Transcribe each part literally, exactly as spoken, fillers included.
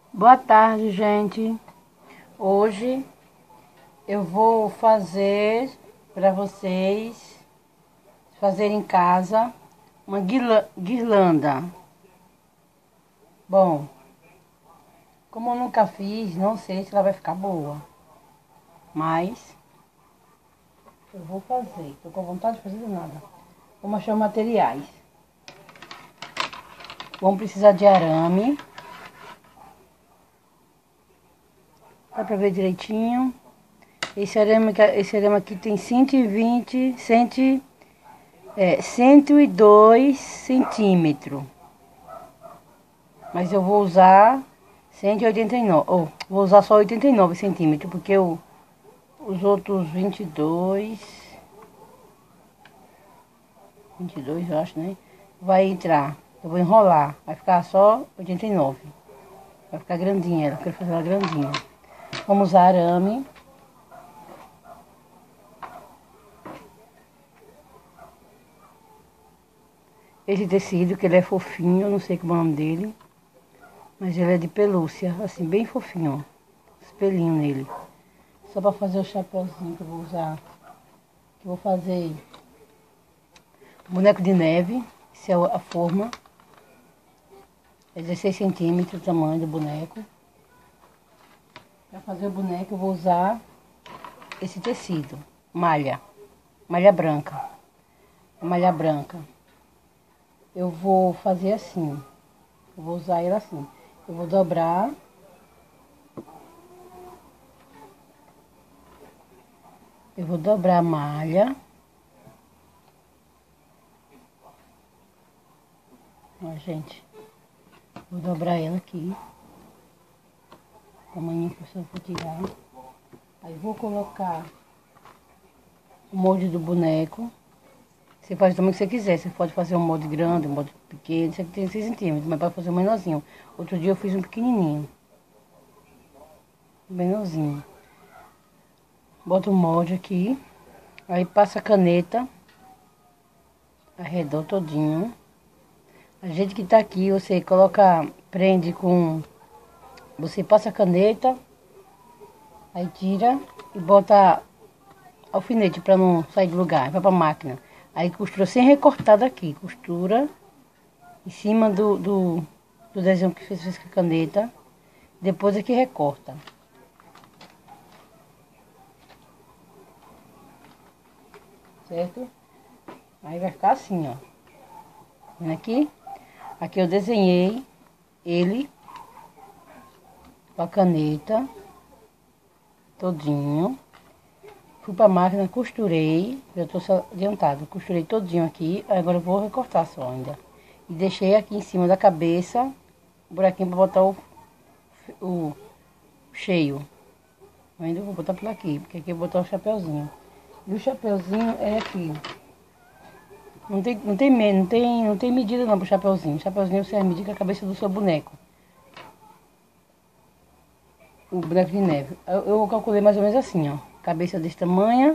Boa tarde, gente. Hoje eu vou fazer para vocês fazer em casa uma guirla- guirlanda. Bom, como eu nunca fiz, não sei se ela vai ficar boa, mas eu vou fazer. Tô com vontade de fazer de nada. Vou mostrar os materiais. Vamos precisar de arame. Dá pra ver direitinho. Esse arame, esse arame aqui tem cento e vinte, cem, é, cento e dois centímetros. Mas eu vou usar cento e oitenta e nove. Oh, vou usar só oitenta e nove centímetros, porque eu, os outros vinte e dois, vinte e dois eu acho, né? Vai entrar. Eu vou enrolar. Vai ficar só oitenta e nove. Vai ficar grandinha ela. Eu quero fazer ela grandinha. Vamos usar arame. Esse tecido, que ele é fofinho, eu não sei como é o nome dele. Mas ele é de pelúcia, assim, bem fofinho, ó. Espelhinho nele. Só pra fazer o chapéuzinho que eu vou usar. Que eu vou fazer boneco de neve. Essa é a forma. É dezesseis centímetros o tamanho do boneco. Para fazer o boneco eu vou usar esse tecido. Malha. Malha branca. Malha branca. Eu vou fazer assim. Eu vou usar ele assim. Eu vou dobrar. Eu vou dobrar a malha. Ó, gente. Vou dobrar ela aqui. Tamanho que eu vou tirar. Aí vou colocar o molde do boneco. Você faz o tamanho que você quiser. Você pode fazer um molde grande, um molde pequeno. Isso aqui tem seis centímetros, mas pode fazer um menorzinho. Outro dia eu fiz um pequenininho. Menorzinho. Bota o molde aqui. Aí passa a caneta. Arredor todinho. A gente que tá aqui, você coloca, prende com... Você passa a caneta. Aí tira e bota alfinete para não sair do lugar. Vai pra máquina. Aí costura sem recortar daqui. Costura em cima do, do, do desenho que fez, fez com a caneta. Depois é que recorta. Certo? Aí vai ficar assim, ó. Vendo aqui? Aqui eu desenhei ele com a caneta todinho. Fui pra máquina, costurei. Já tô adiantado. Costurei todinho aqui. Agora eu vou recortar só ainda. E deixei aqui em cima da cabeça um buraquinho pra botar o, o cheio. Ainda vou botar por aqui, porque aqui eu vou botar o chapeuzinho. E o chapeuzinho é aqui. Não tem, não tem, não tem, não tem medida não pro chapeuzinho. O chapeuzinho você vai medir com a cabeça do seu boneco. O boneco de neve. Eu, eu calculei mais ou menos assim, ó. Cabeça desse tamanho.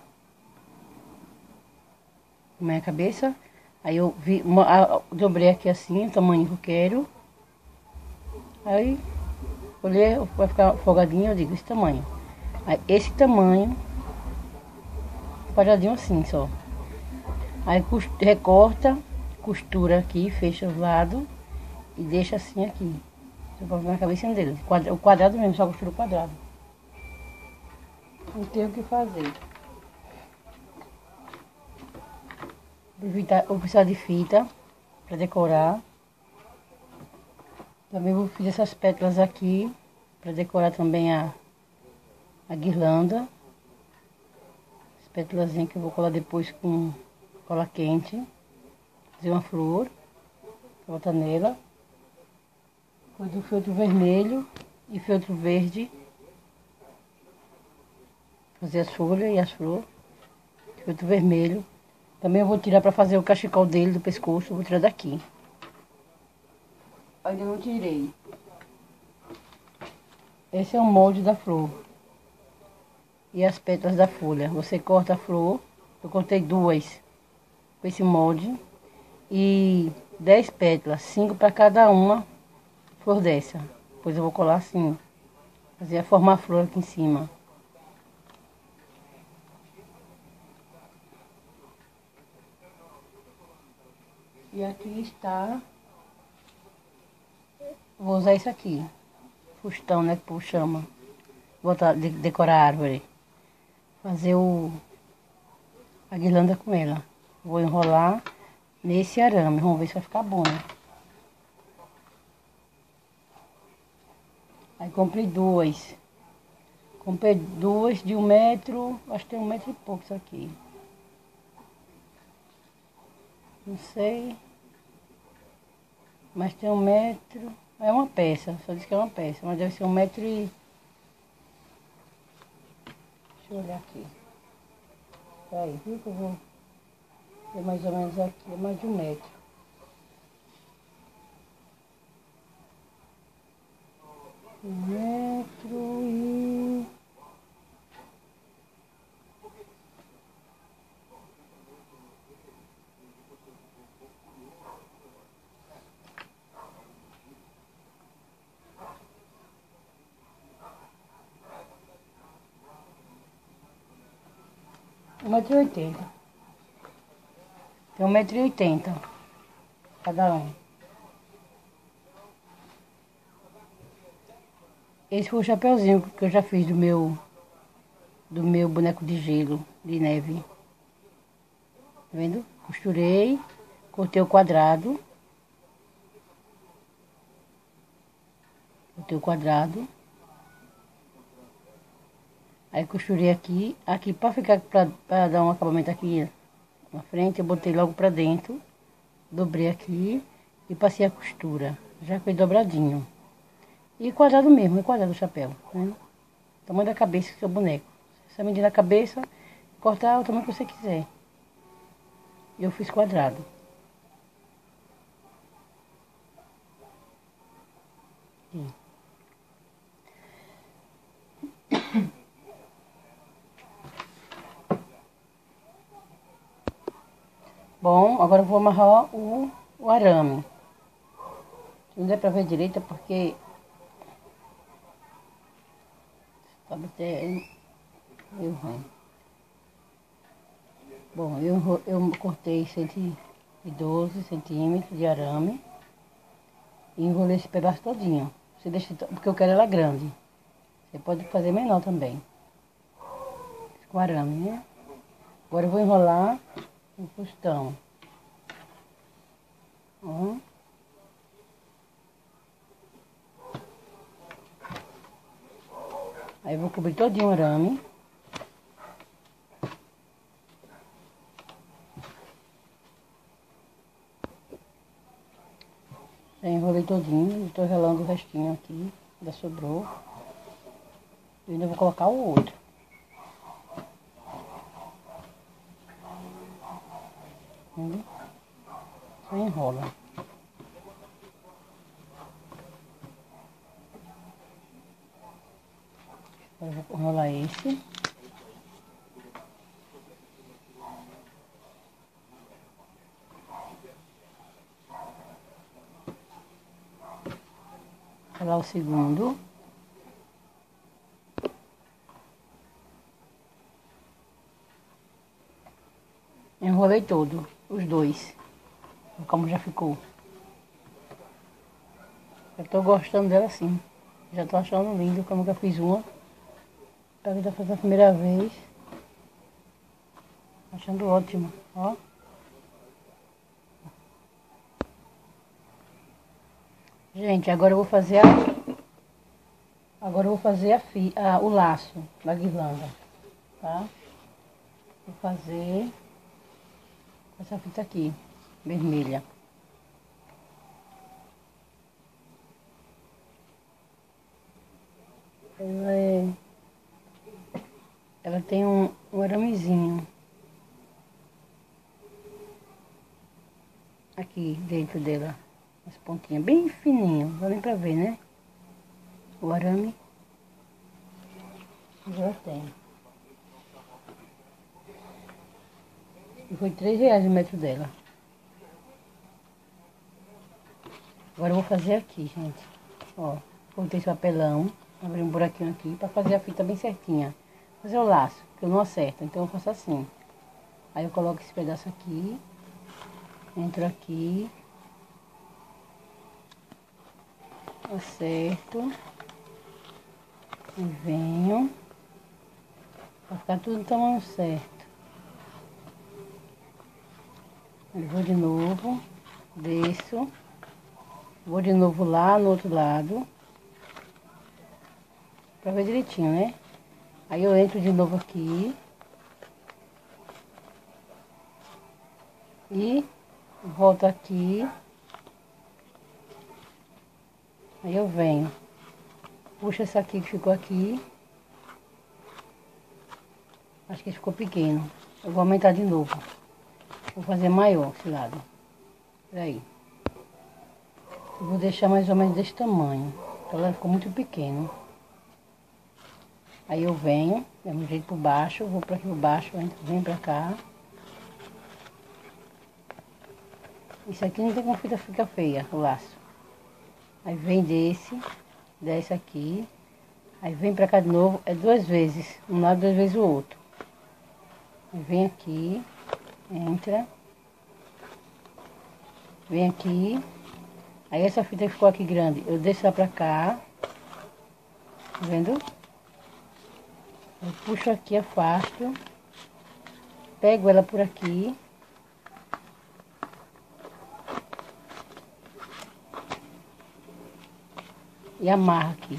Minha cabeça. Aí eu vi, uma, a, dobrei aqui assim, o tamanho que eu quero. Aí, olhei, vai ficar folgadinho, eu digo, esse tamanho. Aí, esse tamanho, quadradinho assim só. Aí, cost, recorta, costura aqui, fecha os lados e deixa assim aqui. Eu vou na cabeça dele. O quadrado mesmo, só costura o quadrado. Não tem o que fazer. Vou precisar de fita para decorar. Também vou fazer essas pétalas aqui para decorar também a, a guirlanda. As pétalazinhas que eu vou colar depois com cola quente. Fazer uma flor para botar nela. Depois do feltro vermelho e feltro verde. Fazer as folhas e as flores. Feltro vermelho. Também eu vou tirar para fazer o cachecol dele do pescoço. Eu vou tirar daqui. Ainda não tirei. Esse é o molde da flor. E as pétalas da folha. Você corta a flor. Eu cortei duas com esse molde. E dez pétalas. Cinco para cada uma flor dessa. Depois eu vou colar assim, fazer formar a flor aqui em cima. E aqui está, vou usar isso aqui, fustão, né, que o povo chama. Botar, de, decorar a árvore. Fazer o, a guirlanda com ela. Vou enrolar nesse arame, vamos ver se vai ficar bom, né? Aí comprei duas. Comprei duas de um metro, acho que tem um metro e pouco isso aqui. Não sei. Mas tem um metro. É uma peça, só diz que é uma peça, mas deve ser um metro e. Deixa eu olhar aqui. Aí, viu que eu vou. É mais ou menos aqui, é mais de um metro. Um metro e. Um metro e oitenta. Tem um metro e oitenta. Cada um. Esse foi o chapeuzinho que eu já fiz do meu. Do meu boneco de gelo, de neve. Tá vendo? Costurei. Cortei o quadrado. Cortei o quadrado. Aí costurei aqui. Aqui pra ficar, pra, pra dar um acabamento aqui na frente, eu botei logo pra dentro. Dobrei aqui e passei a costura. Já foi dobradinho. E quadrado mesmo, é quadrado o chapéu, né? Tamanho da cabeça do seu boneco. Se você medir a cabeça, cortar o tamanho que você quiser. Eu fiz quadrado. Aqui. Bom, agora eu vou amarrar o, o arame. Não dá pra ver direito porque sabe até meio ruim. Bom, eu, eu cortei cento e doze centímetros de arame e enrolei esse pedaço todinho. Você deixa, porque eu quero ela grande. Você pode fazer menor também. Com arame, né? Agora eu vou enrolar o fustão. Ó. Aí eu vou cobrir todinho o arame. Já enrolei todinho, estou relando o restinho aqui, ainda sobrou. E ainda vou colocar o outro. Entendeu? Só enrola. Agora eu vou enrolar esse. Enrolar o segundo. Enrolei todo, os dois. Como já ficou. Eu tô gostando dela assim. Já tô achando lindo, como que eu fiz uma. Pra vida fazer a primeira vez. Achando ótimo, ó. Gente, agora eu vou fazer a... Agora eu vou fazer a fi... ah, o laço da guirlanda, tá? Vou fazer essa fita aqui, vermelha. Ela é... Ela tem um, um aramezinho aqui dentro dela. As pontinhas bem fininho, não dá nem pra ver, né? O arame já tem. E foi três reais o metro dela. Agora eu vou fazer aqui, gente. Ó. Cortei esse papelão, abri um buraquinho aqui pra fazer a fita bem certinha. Fazer o laço, que eu não acerto, então eu faço assim. Aí eu coloco esse pedaço aqui, entro aqui, acerto, e venho, pra ficar tudo no tamanho certo. Eu vou de novo, desço, vou de novo lá no outro lado, pra ver direitinho, né? Aí eu entro de novo aqui, e volto aqui, aí eu venho, puxo essa aqui que ficou aqui, acho que ficou pequeno, eu vou aumentar de novo, vou fazer maior esse lado, peraí, eu vou deixar mais ou menos desse tamanho, porque ela ficou muito pequeno, aí eu venho, dá um jeito por baixo, vou pra aqui por baixo, entro, venho pra cá, isso aqui não tem como ficar, fica feia, o laço. Aí vem desse, desce aqui, aí vem pra cá de novo, é duas vezes, um lado, duas vezes o outro. Aí vem aqui, entra, vem aqui, aí essa fita que ficou aqui grande, eu desço ela pra cá, tá vendo? Eu puxo aqui, afasto, pego ela por aqui, e amarro aqui.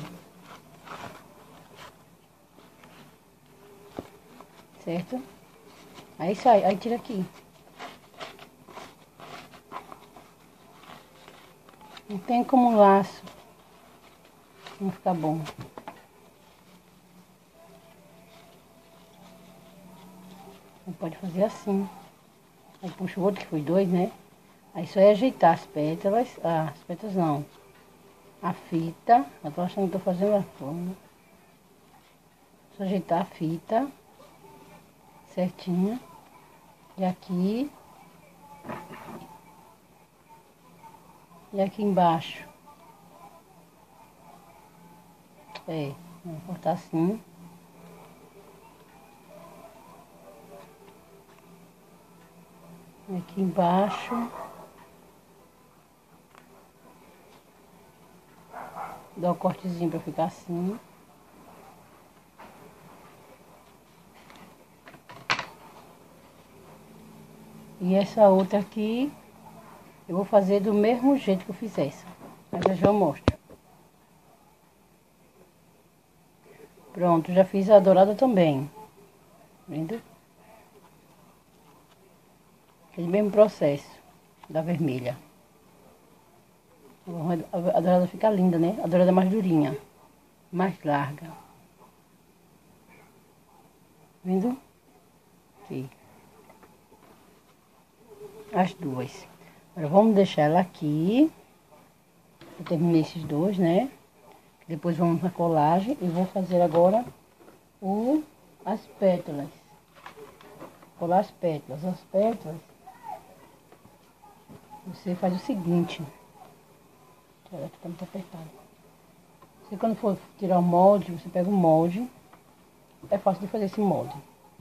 Certo? Aí sai, aí tira aqui. Não tem como um laço não ficar bom. Você pode fazer assim. Aí puxa o outro, que foi dois, né? Aí só é ajeitar as pétalas, ah, as pétalas não. A fita, eu tô achando que tô fazendo a forma. Só ajeitar a fita certinha. E aqui. E aqui embaixo. É, vou cortar assim. E aqui embaixo. Dá um cortezinho pra ficar assim. E essa outra aqui, eu vou fazer do mesmo jeito que eu fiz essa. Mas já já eu mostro. Pronto, já fiz a dourada também. Vendo? Aquele mesmo processo da vermelha. A dourada fica linda, né? A dourada é mais durinha, mais larga. Vendo? Aqui. As duas. Agora vamos deixar ela aqui. Eu terminei esses dois, né? Depois vamos na colagem e vou fazer agora o, as pétalas. Colar as pétalas. As pétalas, você faz o seguinte. Olha, tá muito apertado. Você quando for tirar o molde, você pega o molde. É fácil de fazer esse molde.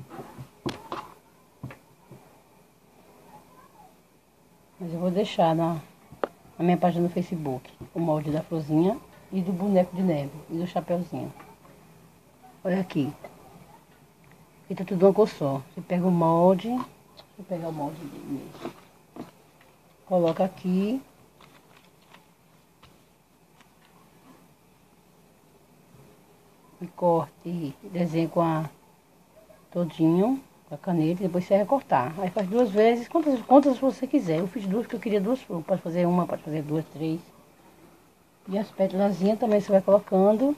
Mas eu vou deixar na, na minha página no Facebook o molde da florzinha e do boneco de neve e do chapeuzinho. Olha aqui. Fica tudo uma cor só. Você pega o molde. Deixa eu pegar o molde dele mesmo. Coloca aqui. E corte e desenha com a todinho, com a caneta, e depois você recortar. Aí faz duas vezes, quantas, quantas você quiser. Eu fiz duas porque eu queria duas flores. Pode fazer uma, pode fazer duas, três. E as pétalazinhas também você vai colocando.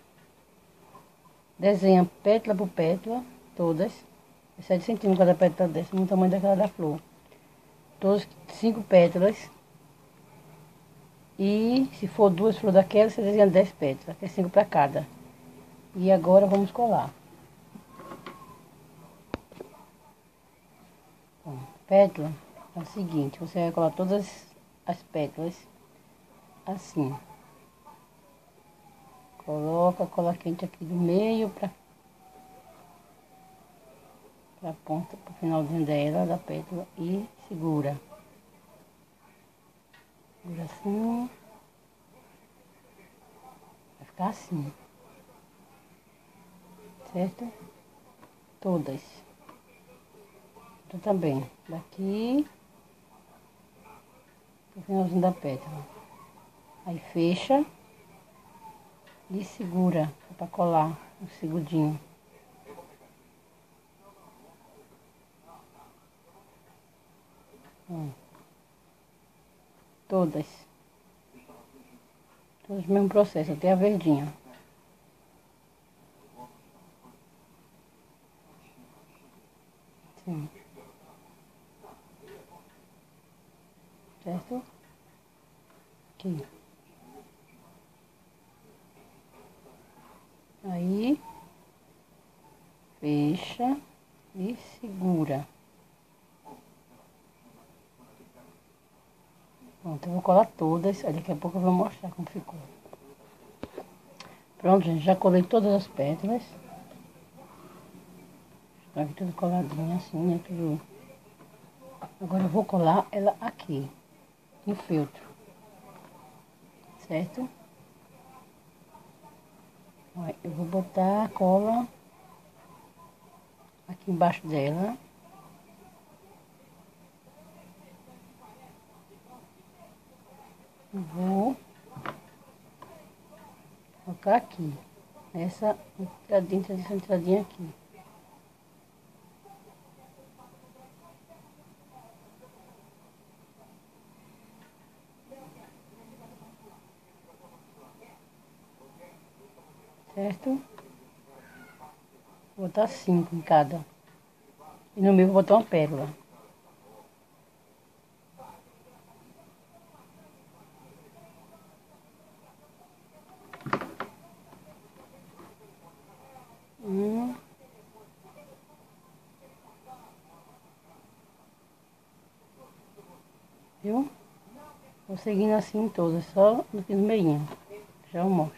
Desenha pétala por pétala, todas. sete centímetros cada pétala dessa, no tamanho daquela da flor. Todas cinco pétalas. E se for duas flores daquela, você desenha dez pétalas, que é cinco para cada. E agora vamos colar. Bom, pétala é o seguinte, você vai colar todas as pétalas assim. Coloca a cola quente aqui do meio pra, pra ponta, pro finalzinho dela, da pétala, e segura. Segura assim. Vai ficar assim. Certo? Todas. Então também, daqui pro finalzinho da pétala. Aí fecha e segura para colar um segundinho. Hum. Todas. Todos o mesmo processo, até a verdinha. Sim. Certo? Aqui. Aí, fecha e segura. Pronto, eu vou colar todas, aí daqui a pouco eu vou mostrar como ficou. Pronto, gente, já colei todas as pétalas. Tá aqui tudo coladinho assim, né, tudo. Agora eu vou colar ela aqui, no feltro. Certo? Eu vou botar a cola aqui embaixo dela. Vou colocar aqui, nessa entradinha, essa entradinha aqui. Certo? Vou botar cinco em cada. E no meio vou botar uma pérola. Um. Viu? Vou seguindo assim em todas, só no meio. Já eu mostro.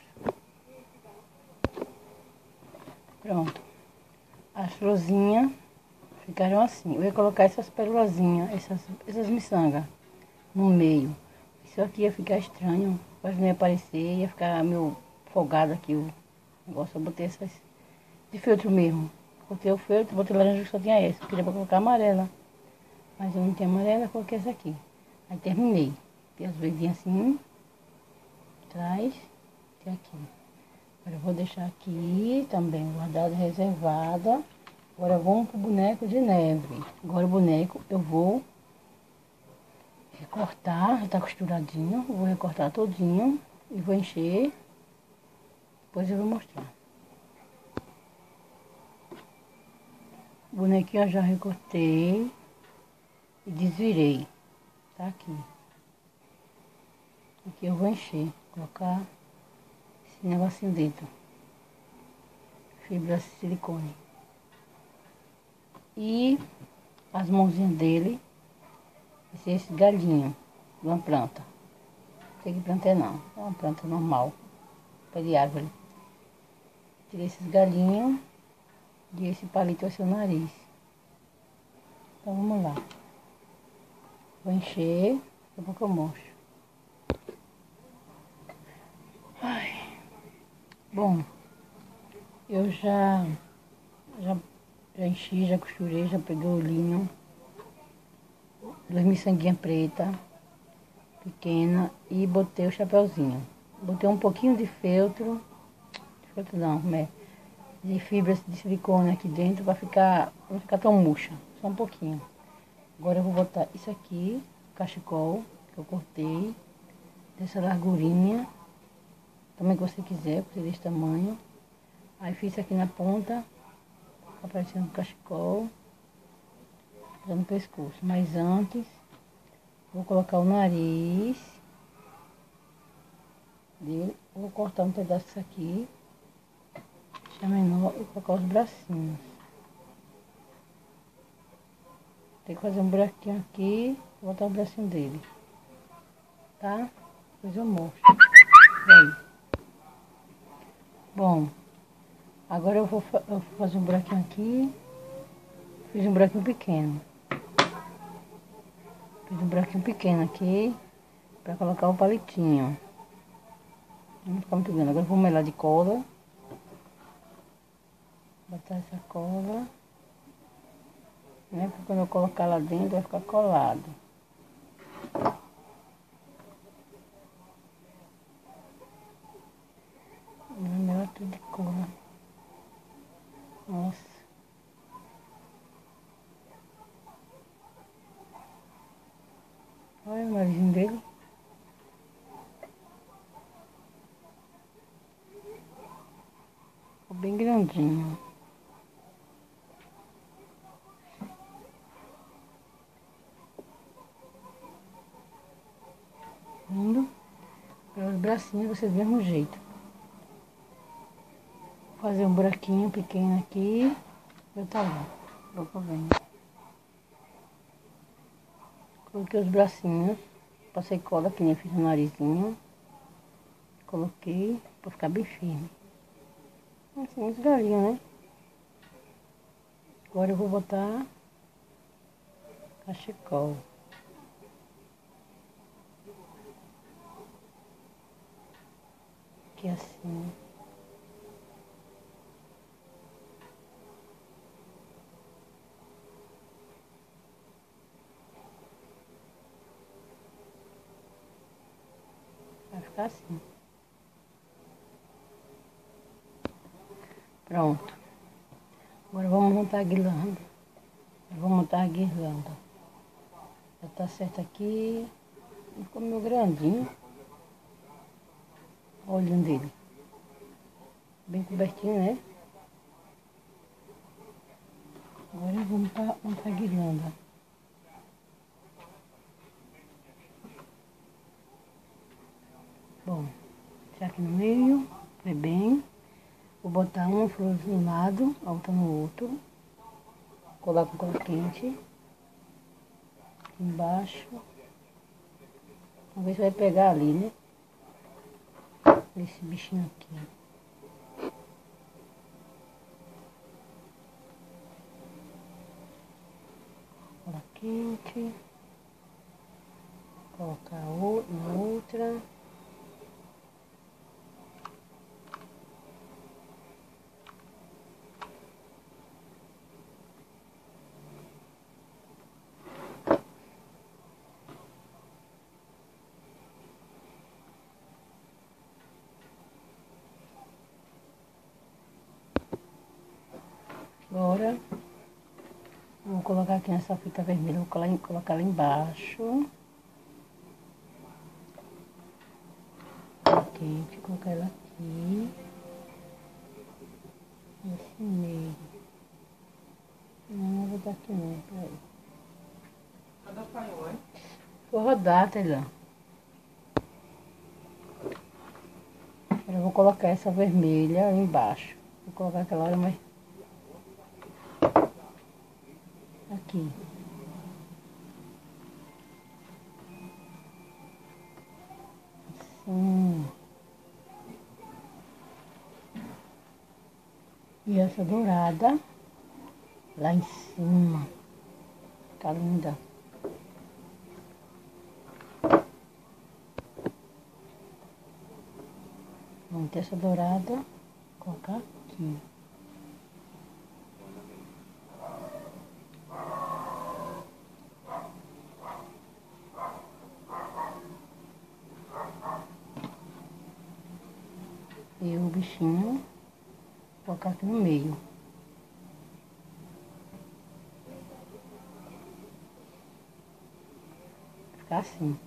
Pronto. As florzinhas ficaram assim. Eu ia colocar essas pérolazinhas, essas, essas miçangas no meio. Isso aqui ia ficar estranho, quase não ia aparecer, ia ficar meio folgado aqui o negócio. Eu botei essas de feltro mesmo. Botei o feltro, botei laranja que só tinha essa. Eu queria colocar amarela, mas eu não tinha amarela, coloquei essa aqui. Aí terminei. Tem as verdinhas assim, atrás, tem aqui. Agora eu vou deixar aqui também guardada, reservada. Agora vamos pro boneco de neve. Agora o boneco eu vou recortar, já tá costuradinho. Eu vou recortar todinho e vou encher. Depois eu vou mostrar. O bonequinho eu já recortei e desvirei. Tá aqui. Aqui eu vou encher, colocar esse negocinho dentro. Fibra de silicone. E as mãozinhas dele vai ser esse galinho de uma planta. Não sei que planta é não, é uma planta normal, pé de árvore. Tirei esses galinhos e esse palito vai ser o nariz. Então vamos lá. Vou encher, daqui a pouco eu mostro. Ai. Bom, eu já, já, já enchi, já costurei, já peguei o linho. Duas miçanguinhas preta, pequena, e botei o chapeuzinho. Botei um pouquinho de feltro, de feltro não, né? De fibras de silicone aqui dentro, para ficar, não ficar tão murcha, só um pouquinho. Agora eu vou botar isso aqui, cachecol, que eu cortei, dessa largurinha, também que você quiser, cortei desse tamanho. Aí fiz aqui na ponta, aparecendo o cachecol, no pescoço. Mas antes, vou colocar o nariz dele, vou cortar um pedaço disso aqui, deixar menor, e colocar os bracinhos. Tem que fazer um buraquinho aqui, vou botar o bracinho dele, tá? Depois eu mostro. Aí. Bom, agora eu vou, fa eu vou fazer um buraquinho aqui. Fiz um buraquinho pequeno. Fiz um buraquinho pequeno aqui para colocar o palitinho. Não ficar muito grande. Agora eu vou melar de cola. Botar essa cola. Né? Porque quando eu colocar lá dentro vai ficar colado. Vou melar tudo de cola. Nossa. Olha o narizinho dele. Ficou bem grandinho. Indo para os bracinhos, vocês do mesmo jeito. Vou fazer um buraquinho pequeno aqui. Eu tá lá. Vou vendo. Coloquei os bracinhos. Passei cola que nem fiz no narizinho. Coloquei para ficar bem firme. Assim, muito galinho, né? Agora eu vou botar cachecol. Aqui assim. Vai ficar assim. Pronto. Agora vamos montar a guirlanda. Eu vou montar a guirlanda. Já tá certo aqui. Ficou meio grandinho. Olha o olhinho dele. Bem cobertinho, né? Agora eu vou montar, montar a guirlanda. Bom, já aqui no meio, foi bem. Vou botar uma flor de um lado, a outra no outro. Colar com cola quente. Aqui embaixo. Vamos ver se vai pegar ali, né? Esse bichinho aqui. Cola quente. Colocar na outra. Agora, vou colocar aqui nessa fita vermelha, vou colocar, colocar lá embaixo. Quente, colocar ela aqui. Nesse meio. Não, vou botar aqui não, peraí. Cadê o paiol, hein? Vou rodar, Tailã. Agora eu vou colocar essa vermelha ali embaixo. Vou colocar aquela hora mais... Aqui. Assim. E essa dourada lá em cima. Tá linda. Vamos ter essa dourada. Colocar aqui. E o bichinho, colocar aqui no meio. Ficar assim.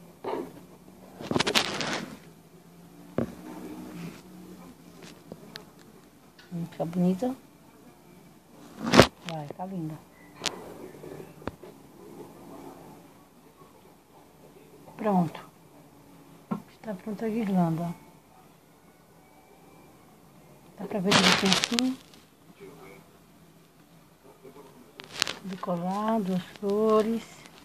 Fica bonita. Vai, ficar linda. Pronto. Está pronta a guirlanda. Dá pra ver direitinho assim. Tudo colado, as flores.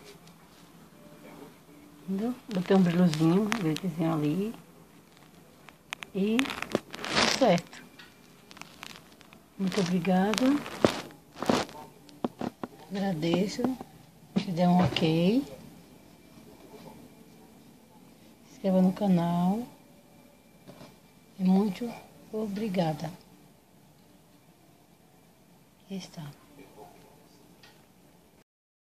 Entendeu? Botei um brilhozinho, um brilhozinho ali. E tudo certo. Muito obrigada. Agradeço. Se der um ok. Se inscreva no canal. E muito obrigada. Aqui está.